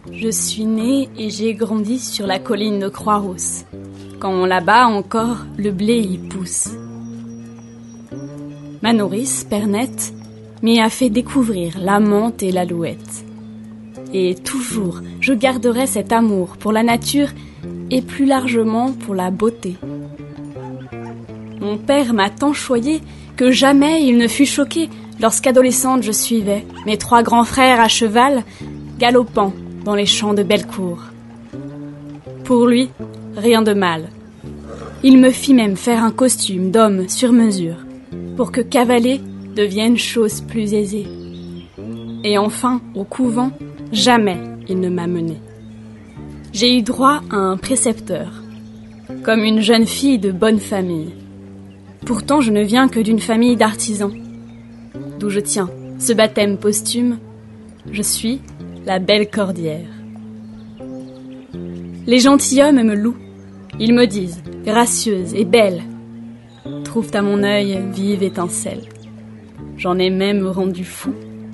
Je suis née et j'ai grandi sur la colline de Croix-Rousse, quand là-bas encore le blé y pousse. Ma nourrice, Pernette, m'y a fait découvrir la menthe et l'alouette. Et toujours, je garderai cet amour pour la nature et plus largement pour la beauté. Mon père m'a tant choyée que jamais il ne fut choqué lorsqu'adolescente je suivais mes 3 grands frères à cheval galopant dans les champs de Bellecour. Pour lui, rien de mal. Il me fit même faire un costume d'homme sur mesure pour que cavaler devienne chose plus aisée. Et enfin, au couvent, jamais il ne m'a menée. J'ai eu droit à un précepteur, comme une jeune fille de bonne famille. Pourtant, je ne viens que d'une famille d'artisans, d'où je tiens ce baptême posthume. Je suis la belle Cordière. Les gentilshommes me louent. Ils me disent, gracieuse et belle, trouvent à mon œil vive étincelle. J'en ai même rendu fou.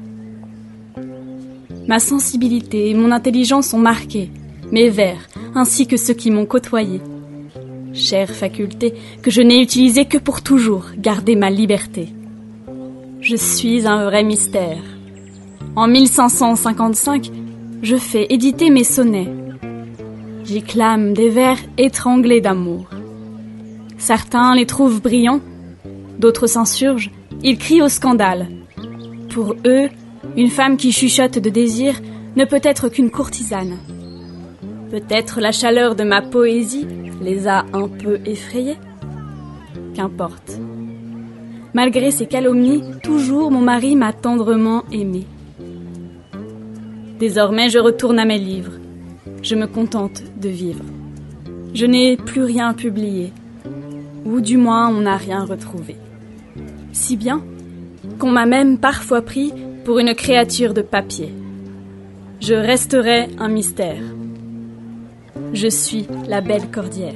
Ma sensibilité et mon intelligence sont marquées, mes vers, ainsi que ceux qui m'ont côtoyé. Chère faculté que je n'ai utilisée que pour toujours garder ma liberté. Je suis un vrai mystère. En 1555, je fais éditer mes sonnets. J'y clame des vers étranglés d'amour. Certains les trouvent brillants, d'autres s'insurgent, ils crient au scandale. Pour eux, une femme qui chuchote de désir ne peut être qu'une courtisane. Peut-être la chaleur de ma poésie les a un peu effrayés. Qu'importe. Malgré ces calomnies, toujours mon mari m'a tendrement aimée. Désormais, je retourne à mes livres. Je me contente de vivre. Je n'ai plus rien publié, ou du moins on n'a rien retrouvé. Si bien qu'on m'a même parfois pris pour une créature de papier. Je resterai un mystère. Je suis la belle Cordière.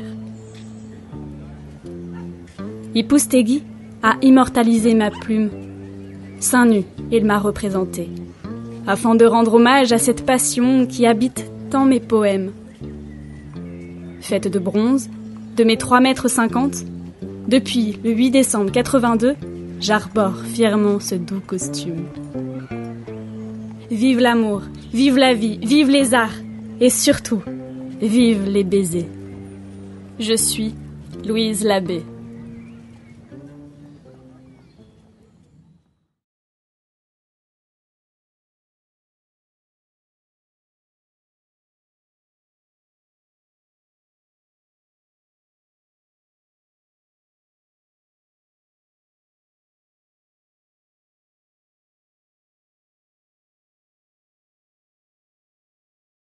Ipoustéguy a immortalisé ma plume. Seins nus, il m'a représentée, afin de rendre hommage à cette passion qui habite tant mes poèmes. Faite de bronze, de mes 3,50 m, depuis le 8 décembre 82, j'arbore fièrement ce doux costume. Vive l'amour, vive la vie, vive les arts, et surtout, vive les baisers. Je suis Louise Labbé.